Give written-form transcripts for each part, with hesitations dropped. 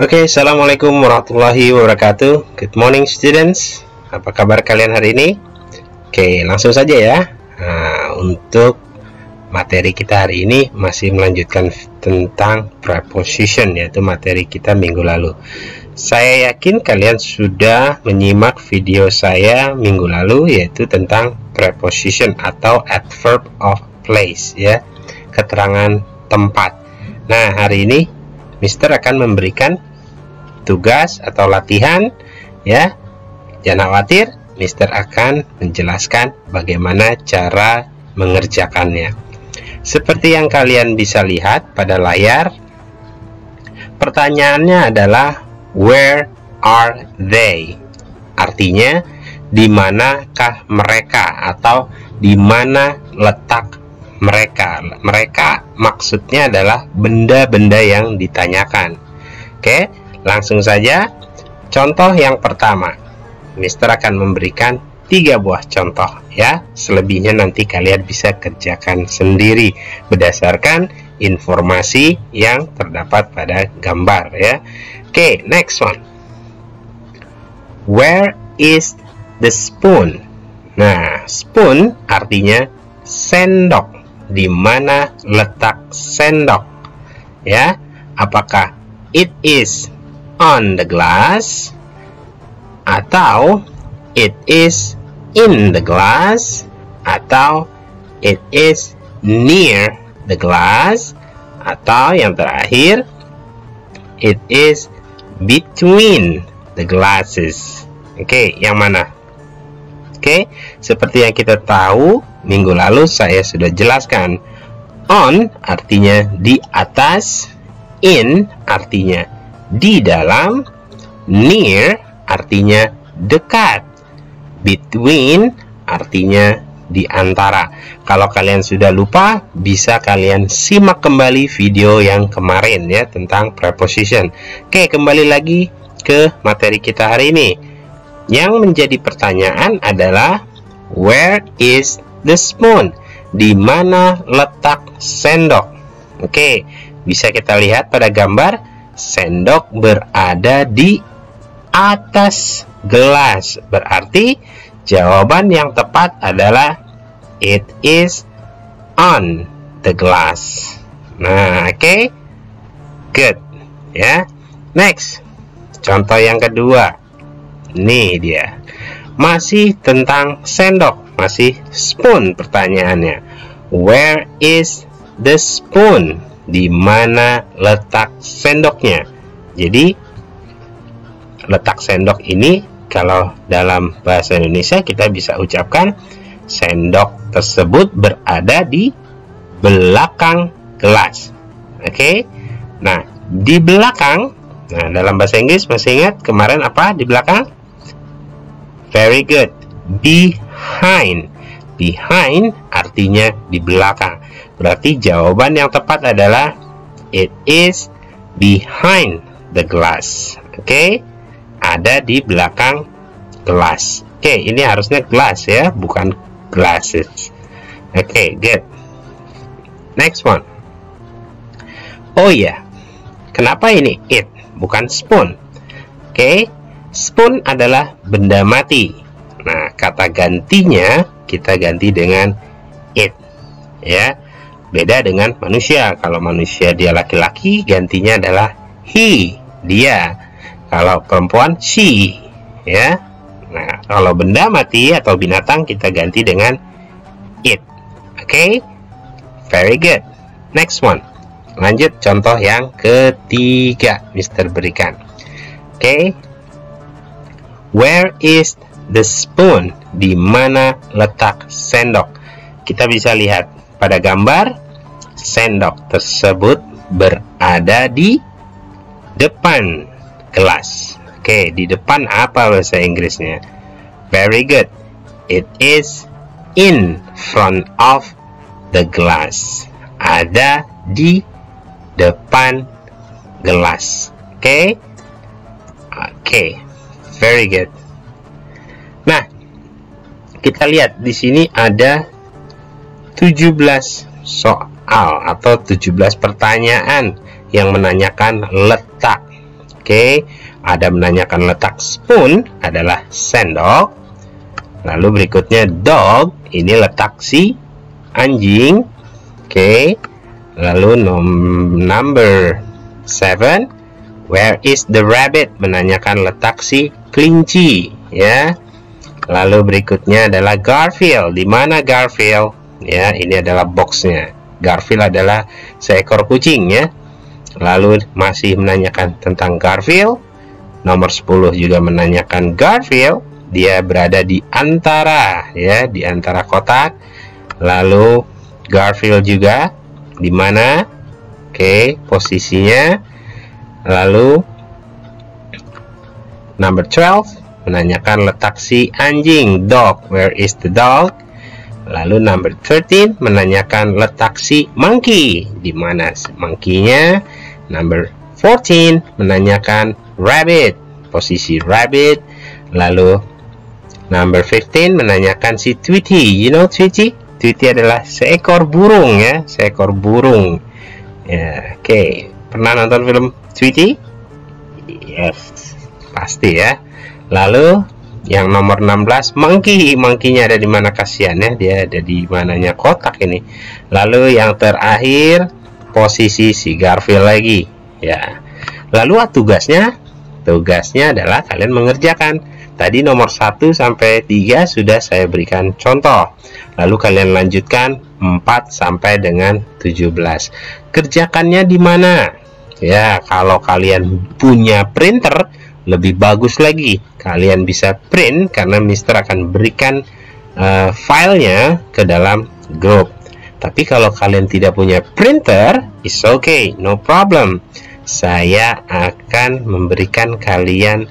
Oke, assalamualaikum warahmatullahi wabarakatuh. Good morning students. Apa kabar kalian hari ini? Oke, langsung saja ya. Nah, untuk materi kita hari ini masih melanjutkan tentang preposition, yaitu materi kita minggu lalu. Saya yakin kalian sudah menyimak video saya minggu lalu, yaitu tentang preposition atau adverb of place, ya, keterangan tempat. Nah, hari ini Mister akan memberikan tugas atau latihan, ya. Jangan khawatir, Mister akan menjelaskan bagaimana cara mengerjakannya. Seperti yang kalian bisa lihat pada layar, pertanyaannya adalah where are they? Artinya, di manakah mereka atau di mana letak mereka. Mereka maksudnya adalah benda-benda yang ditanyakan. Oke, langsung saja. Contoh yang pertama, Mister akan memberikan 3 buah contoh, ya. Selebihnya nanti kalian bisa kerjakan sendiri berdasarkan informasi yang terdapat pada gambar, ya. Oke, next one. Where is the spoon? Nah, spoon artinya sendok. Di mana letak sendok, ya? Apakah it is on the glass, atau it is in the glass, atau it is near the glass, atau yang terakhir it is between the glasses. Oke, yang mana? Oke, seperti yang kita tahu, minggu lalu saya sudah jelaskan. On artinya di atas, in artinya di dalam, near artinya dekat, between artinya di antara. Kalau kalian sudah lupa, bisa kalian simak kembali video yang kemarin, ya, tentang preposition. Oke, kembali lagi ke materi kita hari ini. Yang menjadi pertanyaan adalah where is the spoon? Di mana letak sendok? Oke, bisa kita lihat pada gambar, sendok berada di atas gelas. Berarti jawaban yang tepat adalah it is on the glass. Nah, oke. Good, ya. Next. Contoh yang kedua. Nih dia. Masih tentang sendok, masih spoon pertanyaannya. Where is the spoon? Di mana letak sendoknya? Jadi letak sendok ini kalau dalam bahasa Indonesia kita bisa ucapkan sendok tersebut berada di belakang gelas. Oke. Nah, di belakang. Nah, dalam bahasa Inggris masih ingat kemarin apa di belakang? Very good. Behind. Behind artinya di belakang. Berarti jawaban yang tepat adalah it is behind the glass. Oke. Ada di belakang gelas. Oke, ini harusnya glass, ya, bukan glasses. Oke, good. Next one. Oh ya, kenapa ini it bukan spoon? Oke. Spoon adalah benda mati. Nah, kata gantinya kita ganti dengan it, ya. Beda dengan manusia. Kalau manusia dia laki-laki, gantinya adalah he, dia. Kalau perempuan, she, ya. Nah, kalau benda mati atau binatang kita ganti dengan it. Oke? Very good. Next one. Lanjut contoh yang ketiga Mister berikan. Oke? Where is the spoon? Di mana letak sendok? Kita bisa lihat pada gambar, sendok tersebut berada di depan gelas. Oke, di depan apa bahasa Inggrisnya? Very good. It is in front of the glass. Ada di depan gelas. Oke? Oke. Very good. Nah, kita lihat di sini ada 17 soal atau 17 pertanyaan yang menanyakan letak. Oke, ada menanyakan letak spoon adalah sendok. Lalu berikutnya dog, ini letak si anjing. Oke. Lalu number 7, where is the rabbit, menanyakan letak si kelinci, ya. Lalu berikutnya adalah Garfield, di mana Garfield? Ya, ini adalah boxnya. Garfield adalah seekor kucing, ya. Lalu masih menanyakan tentang Garfield. Nomor 10 juga menanyakan Garfield, dia berada di antara, ya, di antara kotak. Lalu Garfield juga di mana? Oke, posisinya. Lalu number 12 menanyakan letak si anjing, dog, where is the dog? Lalu number 13 menanyakan letak si monkey, di mana monkey-nya? Number 14 menanyakan rabbit, posisi rabbit. Lalu number 15 menanyakan si Tweety. You know Tweety? Tweety adalah seekor burung, ya, seekor burung. Ya, oke. Pernah nonton film Tweety? Yes, pasti ya. Lalu yang nomor 16 monkey. Monkey-nya ada di mana, kasihannya dia ada di mananya kotak ini. Lalu yang terakhir posisi si Garfield lagi, ya. Lalu tugasnya adalah kalian mengerjakan. Tadi nomor 1 sampai 3 sudah saya berikan contoh. Lalu kalian lanjutkan 4 sampai dengan 17. Kerjakannya di mana? Ya, kalau kalian punya printer lebih bagus lagi. Kalian bisa print karena Mister akan berikan filenya ke dalam grup. Tapi kalau kalian tidak punya printer, it's okay, no problem. Saya akan memberikan kalian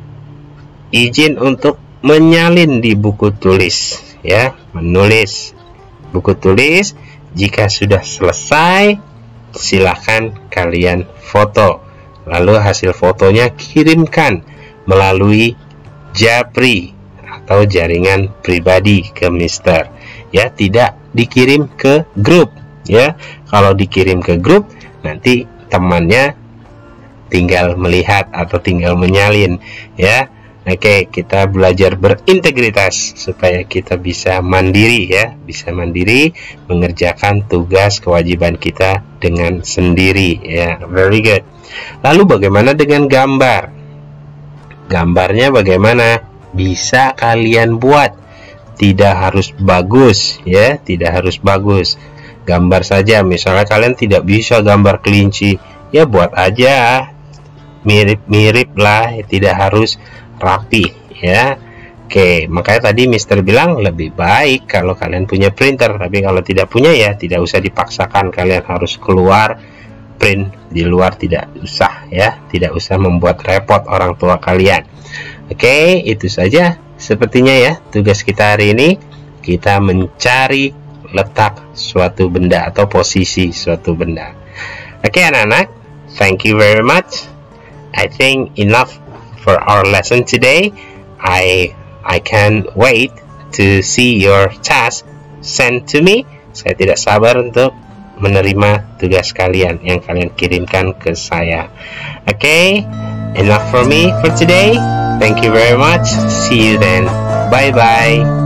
izin untuk menyalin di buku tulis, ya, menulis buku tulis. Jika sudah selesai, silahkan kalian foto. Lalu hasil fotonya kirimkan melalui Japri atau jaringan pribadi ke Mister, ya, tidak dikirim ke grup, ya. Kalau dikirim ke grup, nanti temannya tinggal melihat atau tinggal menyalin, ya. Oke, kita belajar berintegritas supaya kita bisa mandiri, ya, bisa mandiri mengerjakan tugas kewajiban kita dengan sendiri, ya. Very good. Lalu bagaimana dengan gambar? Gambarnya bagaimana? Bisa kalian buat. Tidak harus bagus, ya, tidak harus bagus. Gambar saja. Misalnya kalian tidak bisa gambar kelinci, ya buat aja mirip-mirip lah, tidak harus rapi, ya. Oke, makanya tadi Mister bilang lebih baik kalau kalian punya printer. Tapi kalau tidak punya, ya tidak usah dipaksakan kalian harus keluar print di luar, tidak usah, ya, tidak usah membuat repot orang tua kalian. Oke, itu saja sepertinya, ya, tugas kita hari ini. Kita mencari letak suatu benda atau posisi suatu benda. Oke, anak-anak, thank you very much. I think enough for our lesson today. I can't wait to see your task sent to me. Saya tidak sabar untuk menerima tugas kalian yang kalian kirimkan ke saya. Okay, enough for me for today. Thank you very much. See you then. Bye bye.